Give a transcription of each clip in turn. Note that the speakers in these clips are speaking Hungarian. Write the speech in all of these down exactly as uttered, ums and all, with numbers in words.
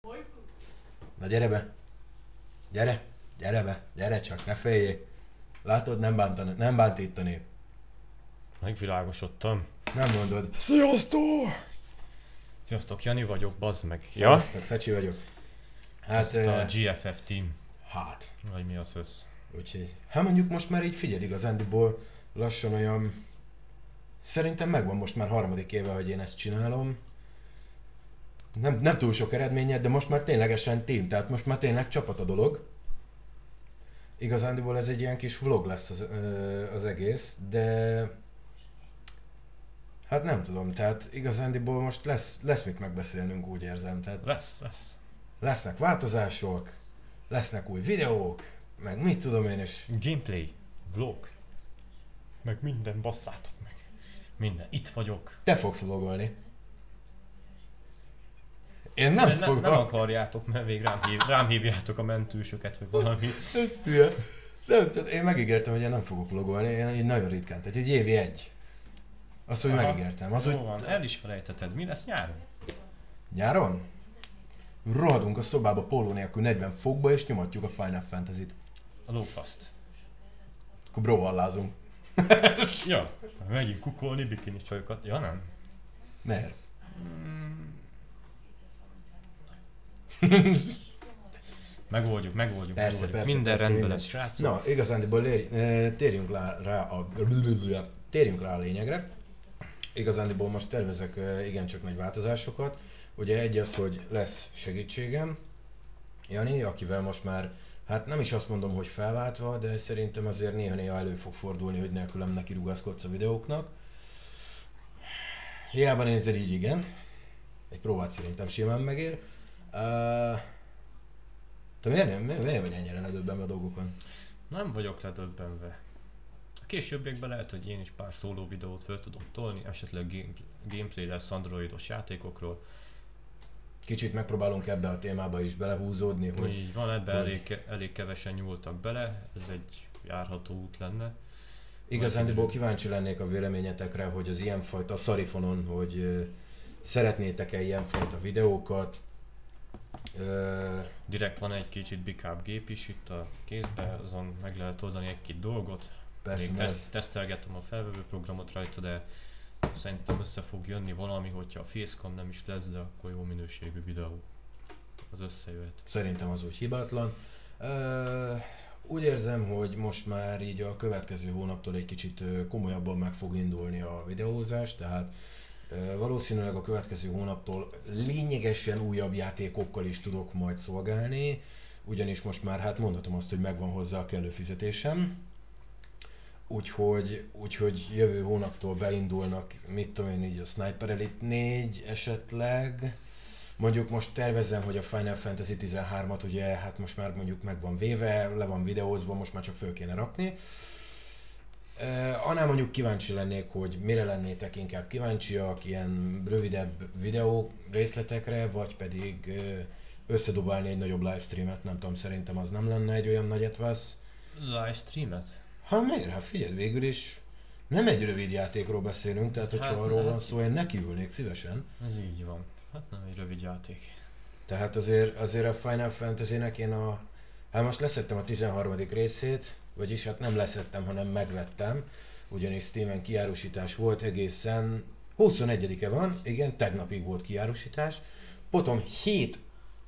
Na gyere be! Gyere! Gyere be! Gyere csak, ne féljél! Látod, nem bántani, nem bántítani. Megvilágosodtam. Nem mondod. Sziasztok! Sziasztok, Jani vagyok, bazd meg. Sziasztok, ja? Szecsi vagyok. Hát ez uh, a gé ef ef team. Hát. Vagy mi az össz. Úgyhogy, hát mondjuk most már így figyeld igazándiból lassan olyan... Szerintem megvan most már harmadik éve, hogy én ezt csinálom. Nem, nem túl sok eredményed, de most már ténylegesen team, tehát most már tényleg csapat a dolog. Igazándiból ez egy ilyen kis vlog lesz az, az egész, de... Hát nem tudom, tehát igazándiból most lesz, lesz mit megbeszélnünk, úgy érzem. Tehát lesz, lesz. Lesznek változások, lesznek új videók, meg mit tudom én is. Gameplay, vlog, meg minden, basszátok meg. Minden, itt vagyok. Te fogsz vlogolni. Én nem ne, fogom. Nem akarjátok, mert végig rám, hív, rám hívjátok a mentősöket, vagy valami. Ez hülye. Nem, tehát én megígértem, hogy én nem fogok vlogolni, én így nagyon ritkán, tehát egy évi egy. Azt, hogy Aha. megígértem. Az, Jó hogy... van, el is felejteted, mi lesz nyáron? Nyáron? Rohadunk a szobába póló nélkül negyven fokba és nyomatjuk a Final Fantasy-t. A lófaszt. Akkor bróhallázunk. Ja, megyünk kukolni bikini csajokat. Ja nem? Miért? Mm. Megoldjuk, megoldjuk, Persze, megoldjuk. persze, Minden persze, rendben minden. lesz, srácok. Na, igazándiból lér, térjünk rá, rá a... Térjünk rá a lényegre. Igazándiból most tervezek igencsak nagy változásokat. Ugye egy az, hogy lesz segítségem, Jani, akivel most már, hát nem is azt mondom, hogy felváltva, de szerintem azért néha-néha elő fog fordulni, hogy nélkülem neki rugaszkodsz a videóknak. Hiába nézel így, igen. Egy próbát szerintem simán megér. Uh, te miért, nem, miért, miért vagy ennyire ledöbbenve a dolgokon? Nem vagyok ledöbbenve. A későbbiekben lehet, hogy én is pár szóló videót fel tudom tolni, esetleg game, gameplay lesz androidos játékokról. Kicsit megpróbálunk ebbe a témába is belehúzódni, hogy... Így van, ebbe hogy... elég, elég kevesen nyúltak bele, ez egy járható út lenne. Igazándiból kíváncsi lennék a véleményetekre, hogy az ilyenfajta szarifonon, hogy uh, szeretnétek-e ilyenfajta videókat. Uh, Direkt van egy kicsit backup gép is itt a kézbe, azon meg lehet oldani egy-két dolgot. Persze, Még mert... teszt, tesztelgetem a felvevő programot rajta, de szerintem össze fog jönni valami, hogyha a facecam nem is lesz, de akkor jó minőségű videó. Az összejöhet. Szerintem az úgy hibátlan. Uh, úgy érzem, hogy most már így a következő hónaptól egy kicsit komolyabban meg fog indulni a videózás, tehát uh, valószínűleg a következő hónaptól lényegesen újabb játékokkal is tudok majd szolgálni, ugyanis most már hát mondhatom azt, hogy megvan hozzá a kellő fizetésem. Úgyhogy, úgyhogy jövő hónaptól beindulnak, mit tudom én, így a Sniper Elite négy esetleg. Mondjuk most tervezem, hogy a Final Fantasy tizenhármat ugye, hát most már mondjuk meg van véve, le van videózva, most már csak föl kéne rakni. Uh, annál mondjuk kíváncsi lennék, hogy mire lennétek inkább kíváncsiak, ilyen rövidebb videó részletekre, vagy pedig uh, összedobálni egy nagyobb livestreamet, nem tudom, szerintem az nem lenne egy olyan nagy etvasz. Livestreamet? Hát miért? Hát figyelj, végül is nem egy rövid játékról beszélünk, tehát hogyha Hát, arról hát, van szó, én nekiülnék szívesen. Ez így van. Hát nem egy rövid játék. Tehát azért, azért a Final Fantasy-nek én a... Hát most leszettem a tizenharmadik részét, vagyis hát nem leszettem, hanem megvettem. Ugyanis Steamen kiárusítás volt egészen... huszonegyedike van, igen, tegnapig volt kiárusítás. Potom hét,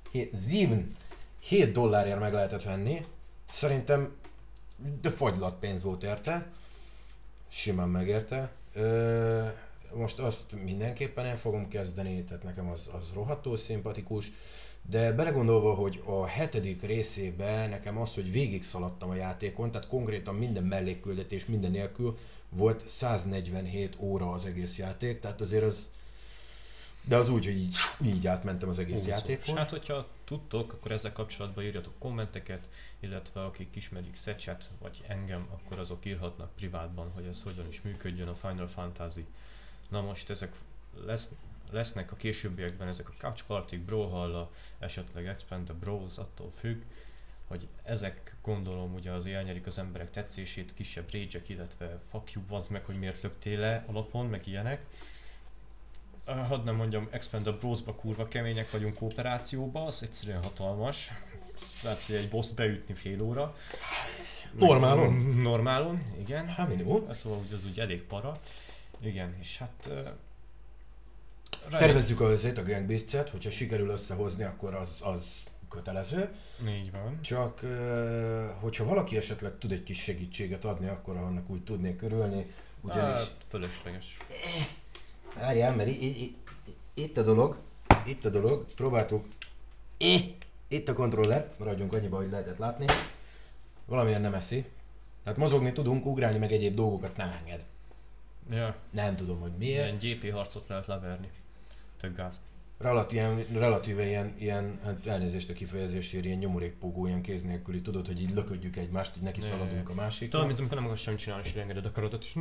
hét dollárért meg lehetett venni. Szerintem de fagylat pénz volt érte. Simán megérte. Ö, most azt mindenképpen el fogom kezdeni, tehát nekem az, az rohadtul szimpatikus. De belegondolva, hogy a hetedik részében nekem az, hogy végig szaladtam a játékon, tehát konkrétan minden mellékküldetés minden nélkül volt száznegyvenhét óra az egész játék, tehát azért az... De az úgy, hogy így, így átmentem az egész Húzós. játékon. Hát, hogyha tudtok, akkor ezzel kapcsolatban írjatok kommenteket, illetve akik ismerik Szecset, vagy engem, akkor azok írhatnak privátban, hogy ez hogyan is működjön a Final Fantasy. Na most ezek lesz, lesznek a későbbiekben ezek a Couch Party, Brawlhalla, esetleg Expand the Bros, attól függ, hogy ezek gondolom ugye az elnyerik az emberek tetszését, kisebb rage-ek, illetve fuck you, bazd meg, hogy miért löktél le alapon, meg ilyenek. hadd nem mondjam, Expendables-ba kurva kemények vagyunk kooperációba, az egyszerűen hatalmas. Tehát, hogy egy boss beütni fél óra. Normálon? Normálon, igen. Hát minimum. Szóval úgy, az úgy elég para. Igen, és hát... Uh, Tervezzük azért a Gang Beasts-et, hogyha sikerül összehozni, akkor az, az kötelező. Így van. Csak, uh, hogyha valaki esetleg tud egy kis segítséget adni, akkor annak úgy tudnék örülni. Ugyanis... Hát, fölösleges. Várjál, mert i- i- i- itt a dolog, itt a dolog, próbáltuk, itt a kontroller, maradjunk annyiba, hogy lehetett látni, valamilyen nem eszi. Tehát mozogni tudunk, ugrálni meg egyéb dolgokat nem enged. Ja. Nem tudom, hogy miért. Ilyen gé pé harcot lehet leverni. Tök gáz. Relatíve, relatíve ilyen, ilyen, hát elnézést a kifejezésért, ilyen nyomorékpógó, ilyen kéz nélküli, tudod, hogy így löködjük egymást, így neki szaladunk a másiknak. Tudod, mint amikor nem akarsz semmit csinálni, és leengeded a karodat, és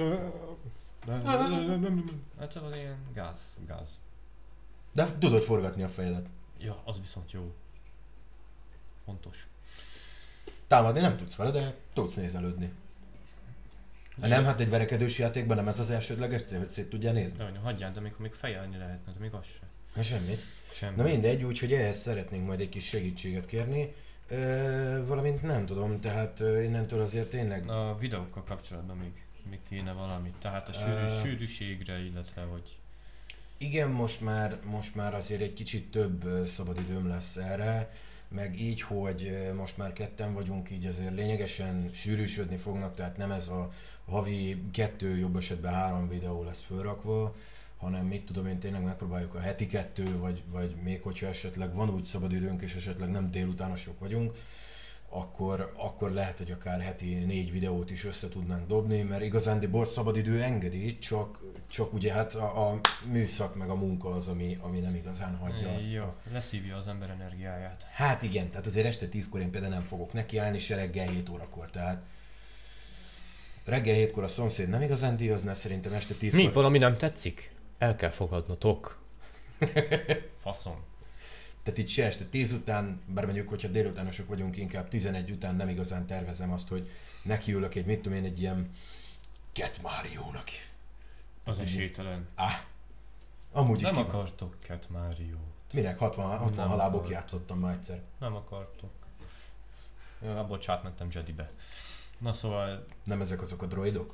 hát szóval ilyen gáz, gáz. De tudod forgatni a fejedet. Ja, az viszont jó. Fontos. Támadni nem tudsz vele, de tudsz nézelődni. Ha nem, hát egy verekedős játékban nem ez az elsődleges cél, hogy szét tudjál nézni? Jaj, hagyjál, de amikor még fejelni lehetne, de még az sem. Na semmit. Semmi. Na mindegy, úgyhogy ehhez szeretnénk majd egy kis segítséget kérni. Ö, valamint nem tudom, tehát ö, innentől azért tényleg... A videókkal kapcsolatban még, még kéne valamit, tehát a sűrű, Uh, sűrűségre, illetve hogy... Igen, most már, most már azért egy kicsit több ö, szabadidőm lesz erre, meg így, hogy ö, most már ketten vagyunk, így azért lényegesen sűrűsödni fognak, tehát nem ez a havi kettő, jobb esetben három videó lesz fölrakva, hanem mit tudom én, tényleg megpróbáljuk a heti kettő, vagy, vagy még hogyha esetleg van úgy szabadidőnk, és esetleg nem délutánosok vagyunk, akkor, akkor lehet, hogy akár heti négy videót is össze tudnánk dobni, mert igazándiból szabadidő engedi, csak, csak ugye hát a, a műszak meg a munka az, ami, ami nem igazán hagyja azt. Jó, A... leszívja az ember energiáját. Hát igen, tehát azért este tízkor én például nem fogok nekiállni, se reggel hét órakor, tehát reggel hétkor a szomszéd nem igazán díjazná, szerintem este tízkor... Mi? Valami nem tetszik? El kell fogadnotok. Faszom. Tehát itt se este tíz után, bár mondjuk, hogyha délutánosok vagyunk, inkább tizenegy után nem igazán tervezem azt, hogy nekiülök egy, mit tudom én, egy ilyen Cat Mario-nak. Az esélytelen. Ah, amúgy is Nem kíván. akartok Cat Mario. Minek? hatvan, hatvan Nem halábok akar. játszottam már egyszer. Nem akartok. Ja, abból átmentem Jedibe. Na szóval... Nem ezek azok a droidok?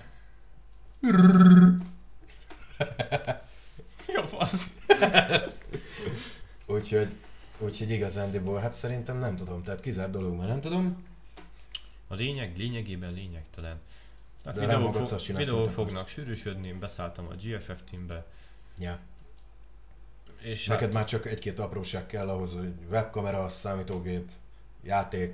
Jó fasz. Úgyhogy, úgyhogy igazándiból, hát szerintem nem tudom, tehát kizárt dolog már nem tudom. A lényeg lényegében lényegtelen. Tehát De videók, rámagadsz, fog, azt csinálsz, videók amit akarsz. fognak sűrűsödni, én beszálltam a gé ef ef teambe. Ja. És Neked hát, már csak egy-két apróság kell ahhoz, hogy webkamera, számítógép, játék.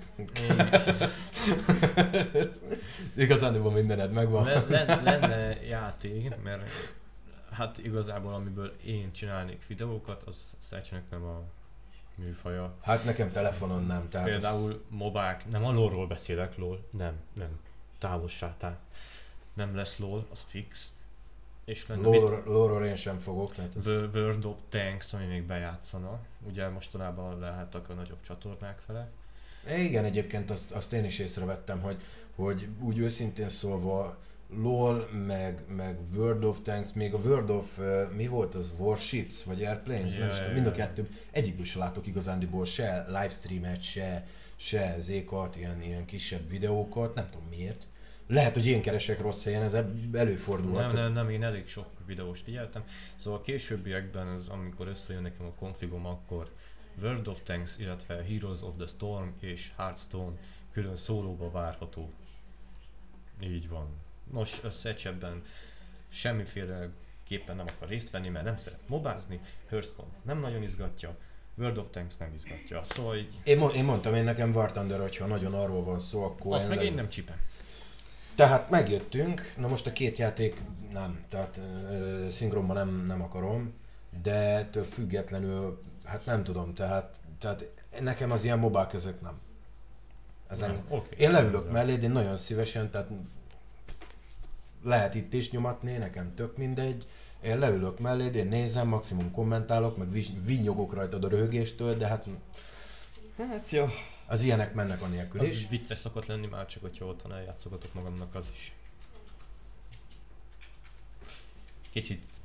Igazándiból mindened megvan. le, le, lenne játék, mert hát igazából amiből én csinálnék videókat, az Szecsenek nem a műfaja. Hát nekem telefonon nem, tehát Például az... mobák, nem a lore-ról beszélek, lol, nem, nem, távolságtán. Nem lesz lol, az fix. És lenne lore- lore-ról én sem fogok, tehát ez... Wo- World of Tanks, ami még bejátszana. Ugye mostanában lehettek a nagyobb csatornák fele. Igen, egyébként azt, azt én is észrevettem, hogy, hogy úgy őszintén szólva LOL, meg, meg World of Tanks, még a World of, uh, mi volt az, Warships, vagy Airplanes, Ja, nem is ja, tudom, mind a ja. kettő, egyikből se látok igazándiból se livestreamet, se, se zékat, ilyen, ilyen kisebb videókat, nem tudom miért. Lehet, hogy én keresek rossz helyen, ez előfordulhat. Nem, nem, nem, én elég sok videóst figyeltem. Szóval a későbbiekben, az, amikor összejön nekem a konfigom, akkor World of Tanks, illetve Heroes of the Storm és Hearthstone külön szólóba várható. Így van. Nos, a Szecsetben semmiféle képpen nem akar részt venni, mert nem szeret mobázni, Hearthstone nem nagyon izgatja, World of Tanks nem izgatja, szóval így... Én, mo- én mondtam, én nekem War Thunder, hogyha nagyon arról van szó, akkor... Azt meg le- én nem csipem. Tehát megjöttünk, na most a két játék nem, tehát uh, szinkronban nem, nem akarom, de ettől függetlenül, hát nem tudom, tehát, tehát nekem az ilyen mobák ezek nem. Ezen, Nem, okay. Én leülök melléd, én nagyon szívesen, tehát lehet itt is nyomatni, nekem tök mindegy. Én leülök melléd, én nézem, maximum kommentálok, meg vis- vinnyogok rajtad a röhögéstől, de hát Hát jó. az ilyenek mennek anélkül Az is. vicces szokott lenni már csak, hogyha otthon eljátszogatok magamnak az is. Kicsit, kicsit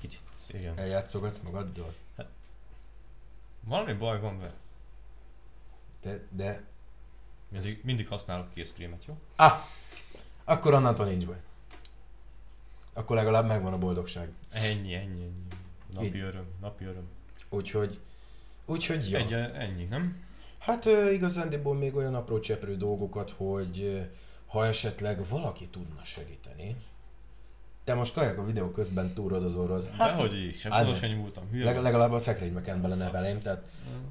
Igen. Eljátszogatsz magaddal? Valami baj van vele. De, de... Mindig, mindig használok kézkrémet, jó? Ah! Akkor onnantól nincs baj. Akkor legalább megvan a boldogság. Ennyi, ennyi, ennyi. Napi Így. öröm, napi öröm. Úgyhogy... Úgyhogy ja. Egy, ennyi, nem? Hát uh, igazándiból még olyan apró cseprő dolgokat, hogy uh, ha esetleg valaki tudna segíteni. Te most kajak a videó közben túrod az orrod. Hát, dehogy is, sem hát, oda sem nyúltam. Hülye leg, vagy. legalább a szekrénybe kent bele nevelém, tehát...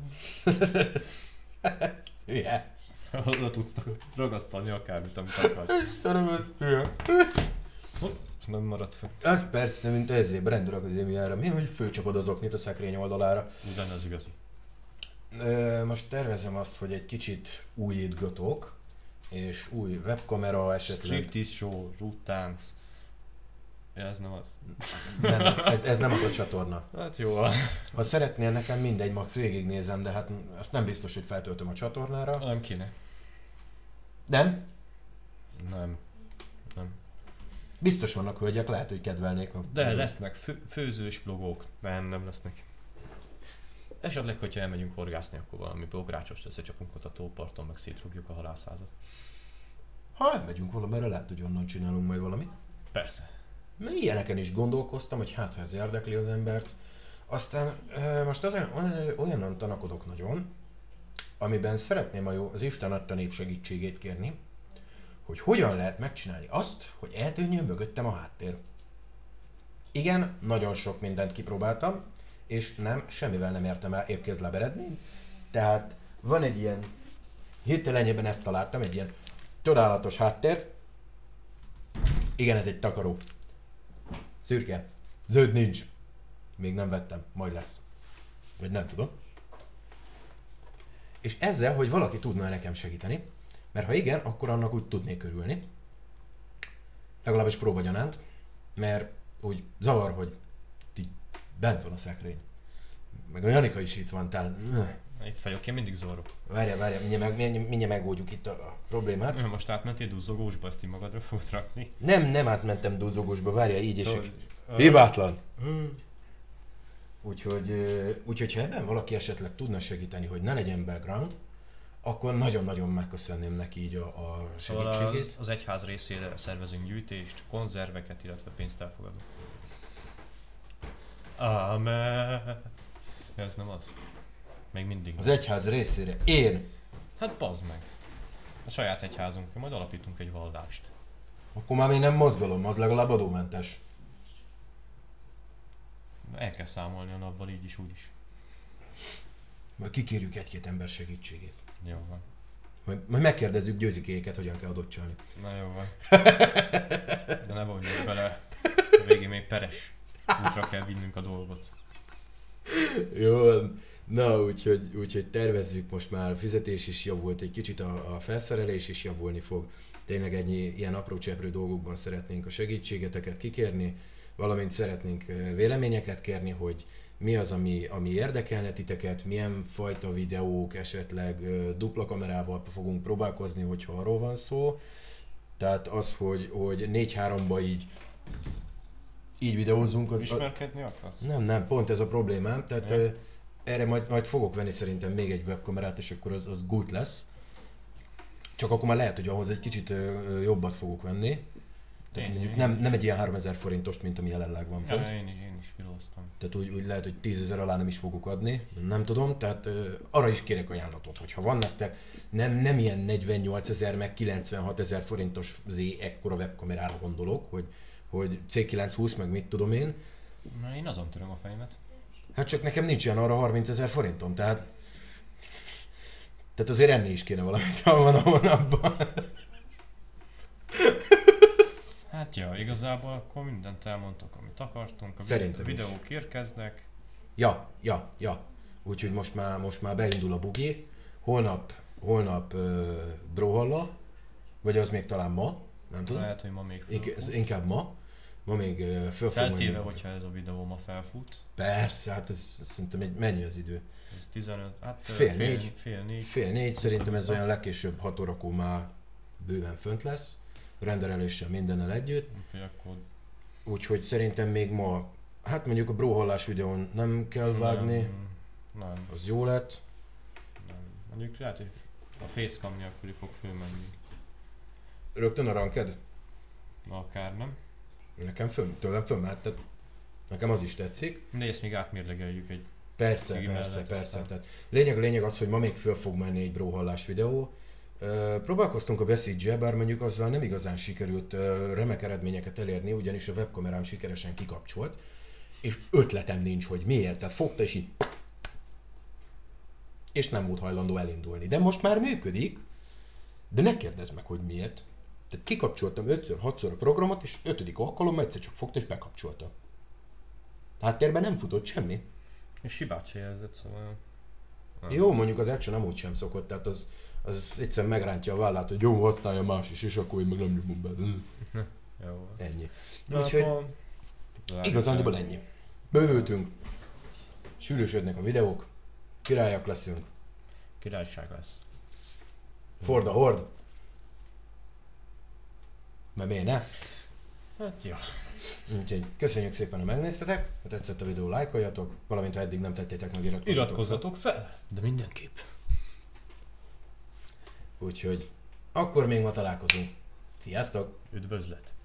Ez hülye. Oda tudsz ragasztani akármit, amit akarsz. Istenem, ez hülye. Hopp, nem maradt fel. Az persze, mint ezért Brandor Akadémiára. Mi, hogy fölcsapod az oknit a szekrény oldalára. Úgy lenne az igazi. Ö, most tervezem azt, hogy egy kicsit újítgatok, és új webkamera esetleg... Striptease show, rúttánc. Ja, ez nem az. Nem, ez, ez, ez nem az a csatorna. Hát jó. Ha szeretnél, nekem mindegy, max végignézem, de hát azt nem biztos, hogy feltöltöm a csatornára. Nem kéne. Nem? Nem. Nem. Biztos vannak hölgyek, lehet, hogy kedvelnék a... De lesznek fő, főzős blogok. Nem, nem lesznek. Esetleg, hogyha elmegyünk horgászni, akkor valami bográcsost összecsapunk ott a tóparton, meg szétrugjuk a halászházat. Ha elmegyünk valamire, lehet, hogy onnan csinálunk majd valamit. Persze. Mert ilyeneken is gondolkoztam, hogy hát, ha ez érdekli az embert. Aztán e, most az, olyanon tanakodok nagyon, amiben szeretném a jó, az Isten adta nép segítségét kérni, hogy hogyan lehet megcsinálni azt, hogy eltűnjön mögöttem a háttér. Igen, nagyon sok mindent kipróbáltam, és nem, semmivel nem értem el érkezlebb eredményt. Tehát van egy ilyen, hirtelenjében ezt találtam, egy ilyen csodálatos háttér. Igen, ez egy takaró. Szürke. Zöld nincs. Még nem vettem, majd lesz. Vagy nem tudom. És ezzel, hogy valaki tudna nekem segíteni, mert ha igen, akkor annak úgy tudnék örülni. Legalábbis próbagyanánt, mert úgy zavar, hogy így bent van a szekrény. Meg a Janika is itt van, tehát... Itt vagyok, én mindig zavarok. Várjál, várjál, mindjárt, meg, mindjárt megoldjuk itt a, a problémát. Most átmentél duzzogósba, ezt így magadra fogod rakni? Nem, nem átmentem duzzogósba, várjál, így és... Hogy- Hibátlan! Úgyhogy, úgyhogy ha ebben valaki esetleg tudna segíteni, hogy ne legyen background, akkor nagyon-nagyon megköszönném neki így a, a Szóval segítségét. az, az egyház részére szervezünk gyűjtést, konzerveket, illetve pénzt elfogadunk. Amen. Ez nem az. Még mindig. Az egyház részére én, Hát bazd meg. A saját egyházunk, majd alapítunk egy vallást. akkor már még nem mozgalom, az legalább adómentes. El kell számolni a napval így is, úgy is. Majd kikérjük egy-két ember segítségét. Jó van. Majd, majd megkérdezzük Győzikéket, hogyan kell adót csalni. Na jó van. De ne vonjunk bele. A végén még peres útra kell vinnünk a dolgot. Jó van. Na, úgyhogy, úgyhogy tervezzük, most már a fizetés is javult, egy kicsit a, a felszerelés is javulni fog. Tényleg ennyi ilyen apró cseprő dolgokban szeretnénk a segítségeteket kikérni, valamint szeretnénk véleményeket kérni, hogy mi az, ami, ami érdekelne titeket, milyen fajta videók, esetleg dupla kamerával fogunk próbálkozni, hogyha arról van szó. Tehát az, hogy, hogy négy háromba így, így videózunk. Az, Ismerkedni akarsz? nem, nem, pont ez a problémám. Tehát Ja. ö, erre majd, majd fogok venni szerintem még egy webkamerát, és akkor az, az good lesz. Csak akkor már lehet, hogy ahhoz egy kicsit ö, ö, jobbat fogok venni. Tehát Én- mondjuk én- nem, nem egy ilyen háromezer forintost, mint ami jelenleg van fönt. Ja, én is, én is kilóztam. Tehát úgy, úgy lehet, hogy tízezer alá nem is fogok adni, nem tudom, tehát ö, arra is kérek ajánlatot, hogyha van nektek nem, nem ilyen negyvennyolcezer meg kilencvenhatezer forintos zé ekkora webkamerára gondolok, hogy, hogy cé kilencszázhúsz meg mit tudom én, Na, én azon töröm a fejemet. hát csak nekem nincs ilyen arra harmincezer forintom, tehát tehát azért enni is kéne valamit, ha van a hónapban. Hát ja, igazából akkor mindent elmondtak, amit akartunk. A Szerintem is. videók érkeznek. Ja, ja, ja. Úgyhogy most már, most már beindul a bugi. Holnap, holnap uh, Brawlhalla, vagy az még talán ma, nem tudom. Lehet, hogy ma még Ink- felfut. ez inkább ma. Ma még uh, föl fog Feltéve, menni. hogyha ez a videó ma felfut. Persze, hát ez szerintem egy, mennyi az idő? Ez tizenöt, hát Fél fél, négy. fél négy. Fél négy, szerintem ez Viszont- olyan legkésőbb hat órakor már bőven fönt lesz. Rendeléssel mindennel együtt. Úgyhogy akkor Úgyhogy szerintem még ma Hát mondjuk a bróhollás videón nem kell vágni, Nem, nem, az jó lett. nem. Mondjuk lehet, hogy a facecam nélküli fog fölmenni. Rögtön a ranked? Akár nem. Nekem fönn, tőlem fönnmehet, tehát nekem az is tetszik. De ezt még átmérlegeljük egy Persze, cigi persze, mellett, persze. aztán- Tehát lényeg, lényeg az, hogy ma még föl fog menni egy bróhallás videó. Ö, próbálkoztunk a Message-el, bár mondjuk azzal nem igazán sikerült ö, remek eredményeket elérni, ugyanis a webkamerám sikeresen kikapcsolt, és ötletem nincs, hogy miért. Tehát fogta és így... És nem volt hajlandó elindulni. De most már működik, de ne kérdezz meg, hogy miért. Tehát kikapcsoltam ötször, hatszor a programot, és ötödik alkalommal egyszer csak fogta és bekapcsolta. Háttérben nem futott semmi. És hibát se jelzett, szóval... nem. Jó, mondjuk az action amúgy sem szokott, tehát az, az egyszerűen megrántja a vállát, hogy jó, használja más is, és akkor én meg nem nyomom be. Jó. Ennyi. Na, Úgyhogy akkor... igazándiból ennyi. Bővültünk, sűrűsödnek a videók, királyak leszünk, Királyság lesz. Ford a hord. Mert miért ne? Hát ja. Úgyhogy köszönjük szépen, hogy megnéztetek, ha tetszett a videó, lájkoljatok, valamint ha eddig nem tettétek meg, iratkozzatok. Iratkozzatok fel, de mindenképp. Úgyhogy akkor még ma találkozunk. Sziasztok! Üdvözlet!